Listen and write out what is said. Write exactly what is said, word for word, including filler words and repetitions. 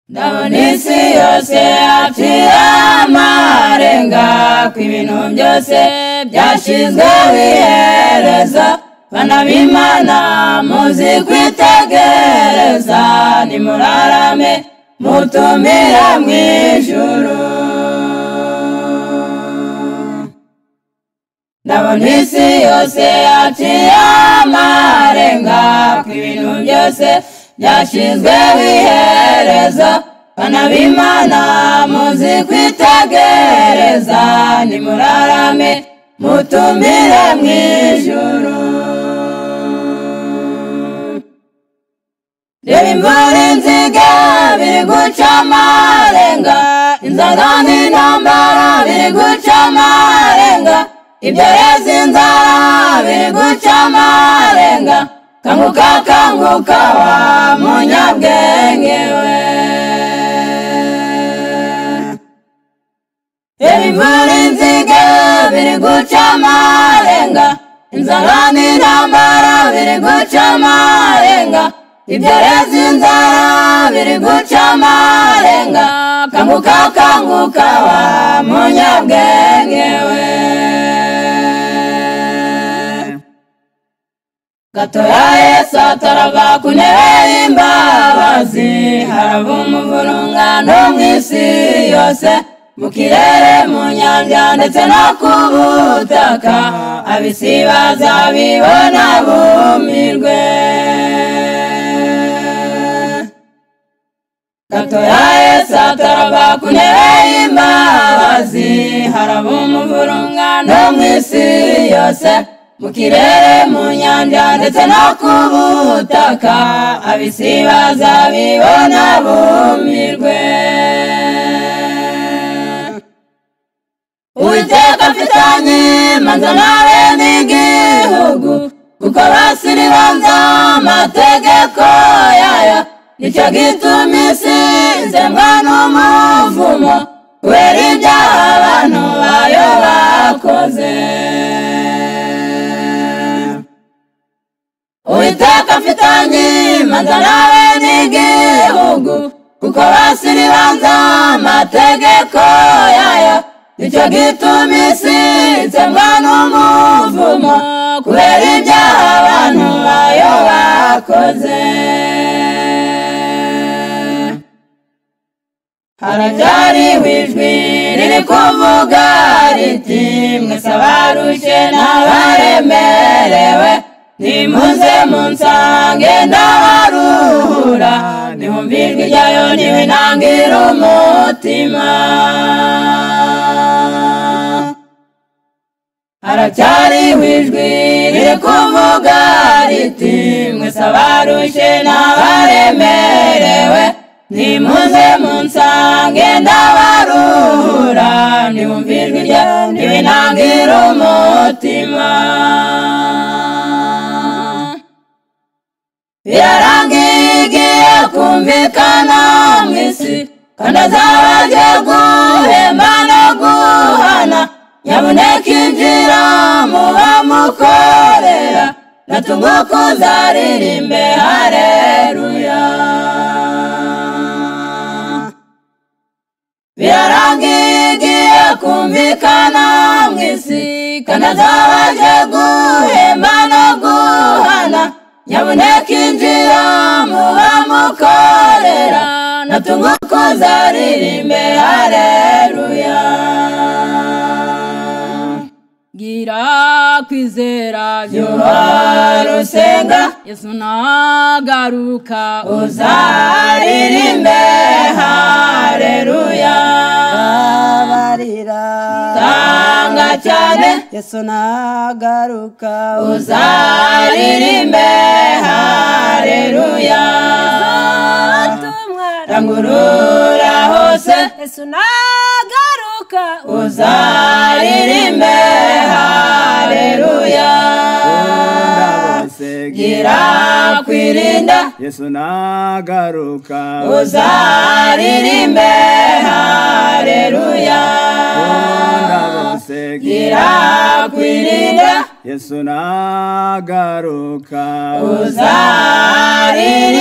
ndabona isi yose yaciye amarenga ko ibintu byose byashyizweho iherezo bana b'Imana muzi kwitegereza nimurarame mutumire mu ijuru ndabona isi yose yaciye amarenga ko ibintu byose byashyizweho iherezo bana b'Imana muzi kwitegereza nimurarame mutumire mu ijuru reba imvura inziga biri guca amarenga inzara n'intambara biri guca amarenga ibyorezo inzara biri guca amarenga kanguka kanguka wa munyabwenge we reba imvura inziga biri guca amarenga inzara n'intambara biri guca amarenga ibyorezo inzara biri guca amarenga kanguka kanguka wa munyabwenge we gatoya Yesu atarava ku ntebe y'imbabazi harava umuvurungano mw'isi yose mu kirere mu nyanja ndetse no ku butaka ab'isi bazabibona bumirwe gatoya Yesu atarava ku ntebe y'imbabazi harava umuvurungano mw'isi yose mu kirere mu nyanja ndetse no ku butaka ab'isi bazabibona bumirwe Uwiteka afitanye imanza nawe n'igihugu kuko basiribanza amategeko yayo nicyo gituma isi izemwa n'umuvumo kubera ibyaha abantu bayo bakoze Uwiteka afitanye imanza nawe n'igihugu kuko basiribanza amategeko yayo nicyo gituma isi izemwa n'umuvumo kubera ibyaha abantu bayo bakoze haracyariho ijwi riri kuvuga riti mwese abarushye n'abaremerewe nimuze munsange ndabaruhura nihumva ijwi ryayo ntiwinangire umutima haracyariho ijwi riri kuvuga riti mwese abarushye n'abaremerewe nimuze munsange ndabaruhura nihumva ijwi ryayo ntiwinangire umutima birarangiye igiye kumvikana mw'isi kandi azaba agiye guhemba no guhana nyabuneka injira mu bamukorera natunguka uzaririmbe haleluya birarangiye igiye kumvikana mw'isi kandi azaba agiye guhemba no guhana nyabuneka injira mu bamukorera natunguka uzaririmbe haleluya gira kwizera byuhora usenga Yesu nagaruka uzaririmbe haleluya abarira tanga cyane Yesu nagaruka uzaririmbe haleluya rangurura hose Yesu nagaruka uzaririmbe haleluya gira kwirinda Yesu nagaruka uzaririmbe haleluya gira kwirinda Yesu nagaruka uzaririmbe